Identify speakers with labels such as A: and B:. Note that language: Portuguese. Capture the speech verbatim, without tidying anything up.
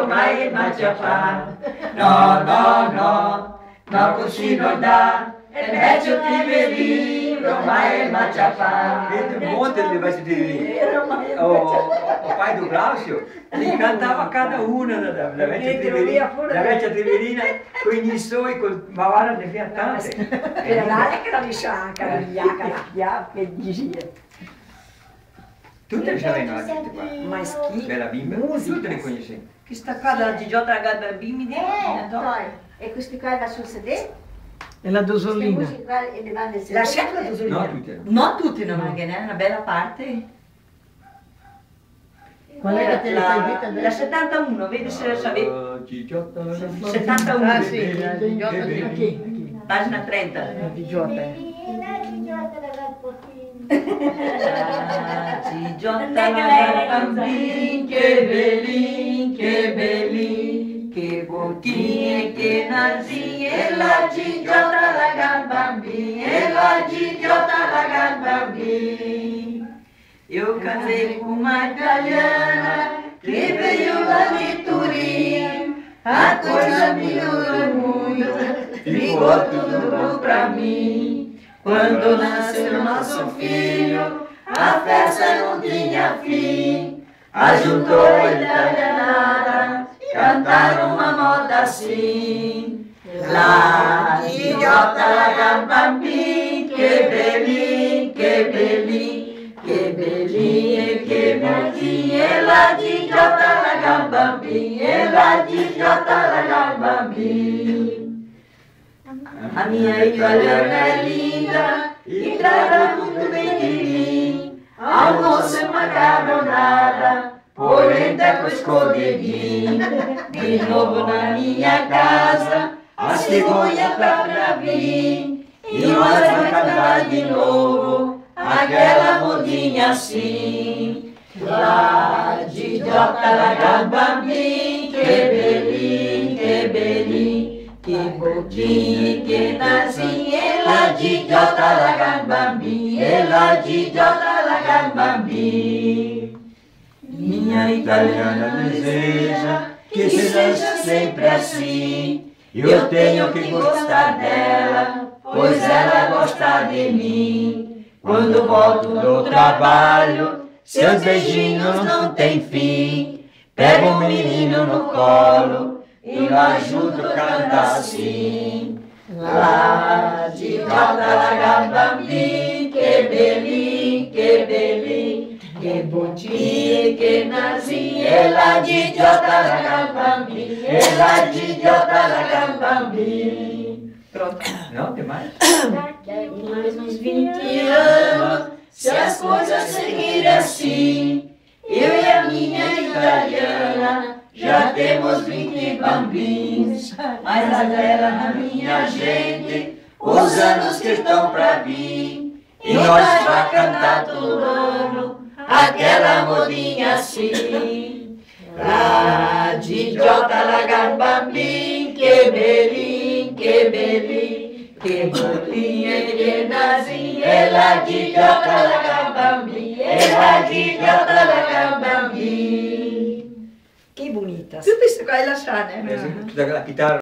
A: ormai è mangiapan. No, no, no, no, così non dà. È meglio ti vedi, ormai è mangiapan.
B: Vedi un monte di vai di o o pai do Glaucio, li cantava cada una da da da vecchia Triverina, la vecchia Triverina con i suoi col Mavara de via tante.
C: Era l'area che la liscianca, la vigliaca, la chiave, che dice.
B: Tutte le sapevano la gente qua.
C: Ma schifo.
B: Bella bimba, tutte le conoscevi.
A: Chi sta qua dalla Gigiotta ragazza bimbi di
D: E questi qua va sul sedere?
C: E la dosolina.
D: Questi qua e le vanno nel sedere?
A: Lasciate la dosolina.
B: No, tutte.
A: Non tutti, no, ma che ne è una bella parte.
C: Qual è che te
A: la,
C: l'hai detta
A: la
C: adesso?
A: settantuno, vedi se la sapevi.
B: Gigiotta,
A: settantuno.
C: Ah sì, la Gigiotta di chi?
A: Pagina trenta.
C: La Gigiotta.
D: La Gigiotta la va pochino.
A: La Gigiotta la bambini, che bellin, che bellin, che bottini e che nasini, e la Gigiotta la bambini, e la Gigiotta la bambini. Eu casei com uma italiana que veio lá de Turim. A coisa melhorou muito, ficou tudo bom pra mim. Quando nasceu nosso filho, a festa não tinha fim. Ajuntou a italianada, cantaram uma moda assim. La Gigiotta la bambini, que bellin, que bellin. Che belli e che belli, e la Gigiotta la bambini, e la Gigiotta la bambini. A minha italiana é linda e trata muito bem de mim. Almoço e macaronada, polenta com escondidinho. De novo na minha casa, a cegonha tá pra vir. E nós vamos cantar de novo aquela modinha assim. La Gigiotta la bambini, che bellin, che bellin, che bottini, che nasini, e la Gigiotta la bambini, e la Gigiotta la bambini. Minha italiana deseja que seja sempre assim. Eu tenho que gostar dela, pois ela gosta de mim. Quando volto do trabalho, seus beijinhos não têm fim. Pego o menino no colo e o ajudo a cantar assim. La Gigiotta la bambini, que bellin, que bellin, que bottini, que nasini, e la Gigiotta la bambini, e la Gigiotta la bambini. Pronto.
B: Não, tem mais?
A: Daqui mais uns vinte anos, se as coisas seguirem assim, eu e a minha italiana já temos vinte bambins, mas agora na minha gente, os anos que estão pra vir, e nós vai cantar todo ano aquela modinha assim. La Gigiotta la bambini, que bellin, que bellin, che bollin e che nasini, e la Gigiotta la bambini, e la Gigiotta la bambini.
C: Che bonita.
A: Tutte queste qua è la sana.
B: Tutta la chitarra.